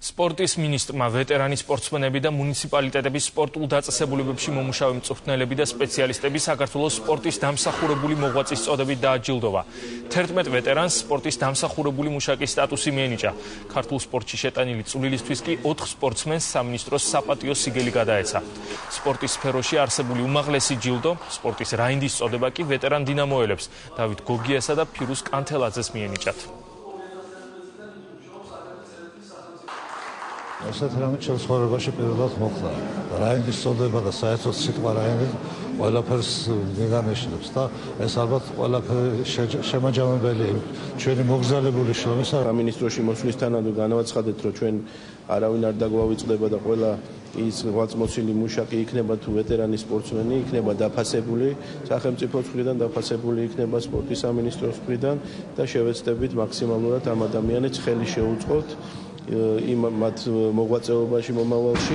სპორტის მინისტრმა ვეტერანი სპორტსმენები და მუნიციპალიტეტების სპორტულ დაწესებულებებში მომუშავე მწვრთნელები და სპეციალისტები საქართველოს სპორტის დამსახურებული მოღვაწის წოდებით დააჯილდოვა. 11 ვეტერანს სპორტის დამსახურებული მუშაკის სტატუსი მიენიჭა. ქართულ სპორტში შეტანილი წვლილისთვის კი 4 სპორტსმენს სამინისტროს საპატიო სიგელი გადაეცა. სპორტის სფეროში არსებული უმაღლესი ჯილდო, სპორტის რაინდის წოდება კი ვეტერან დინამოელებს დავით გოგიასა და ფირუზ კანთელაძეს მიენიჭათ. ასეთ რამე ჩემს ცხოვრებაში პირველად მოხდა. რაინდის წოდება და საერთოდ სიტყვა რაინდი ყველაფერს მიგანიშნებს და ეს ალბათ ყველაფერი შემაჯამებელი ჩვენი მოგზაურებული შრომისა. სამინისტროში მოსვლისთანავე განაცხადეთ, რომ ჩვენ არავინ არ დაგვავიწყდება და ყველა ის ღვაწმოცილი მუშაკი იქნება თუ ვეტერანი სპორტსმენი იქნება დაფასებული სახელმწიფოს მხრიდან, დაფასებული იქნება სპორტის სამინისტროს მხრიდან და შევეცდებით მაქსიმალურად ამ ადამიანებს ხელი შეუწყოთ მათ მოღვაწეობაში მომავალში.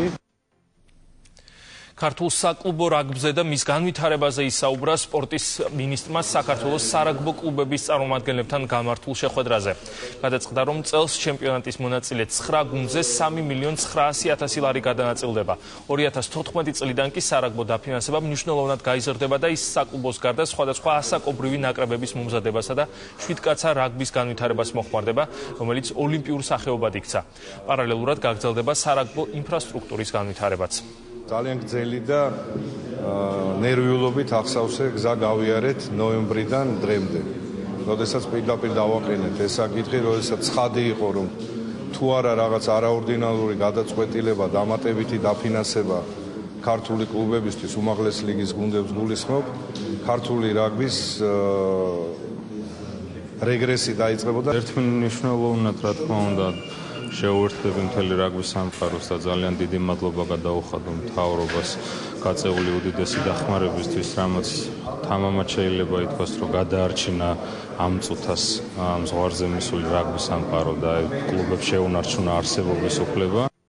ქართულ საკლუბო რაგბზე და მის განვითარებაზე ისაუბრა სპორტის მინისტრმა საქართველოს სარაგბო კლუბების წარმომადგენლებთან გამართულ შეხვედრაზე. გადაწყდა, რომ წელს ჩემპიონატის მონაწილე 9 გუნდზე 3.900.000 ლარი გადანაწილდება. 2014 წლიდან კი სარაგბო დაფინანსება მნიშვნელოვნად გაიზრდება და ის საკლუბოს გარდა სხვადასხვა ასაკობრივი ნაკრებების მომზადებასა და 7 კაცა რაგბის განვითარებას მოხმარდება, რომელიც ოლიმპიურ სახეობად იქცა. პარალელურად გაგრძელდება სარაგბო ინფრასტრუქტურის განვითარებაც. ძალიან გრძელი და ნერვიულობით ახსავსე გზა გავიარეთ ნოემბრიდან დღემდე. როდესაც პირდაპირ დავაყენეთ ეს საკითხი, როდესაც ცხადი იყო, რომ თუ არა რაღაც არაორდინალური გადაწყვეტილება, დამატებითი დაფინანსება ქართული კლუბებისთვის უმაღლესი ლიგის გუნდებს გულისხმობ, ქართული რაგბის რეგრესი დაიწყებოდა. ერთმნიშვნელოვნად რა თქმა უნდა შეუერთდები მთელი რაგბის სამყაროს და ძალიან დიდი მადლობა გადაუხადო მთავრობას გაწეული უდიდესი დახმარებისთვის, რამაც თამამად შეიძლება ითქვას, რომ გადაარჩინა ამ წუთას ამ ზღვარზე მისული რაგბის სამყარო და კლუბებს შეუნარჩუნა არსებობის უფლება.